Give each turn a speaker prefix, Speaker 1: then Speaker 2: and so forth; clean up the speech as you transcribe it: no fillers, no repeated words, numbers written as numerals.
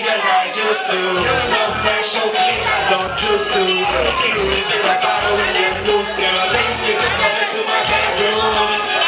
Speaker 1: than I used to. So fresh, so clean, I don't choose to. Keep sipping that bottle when you loose, girl. Think you can come into my bedroom.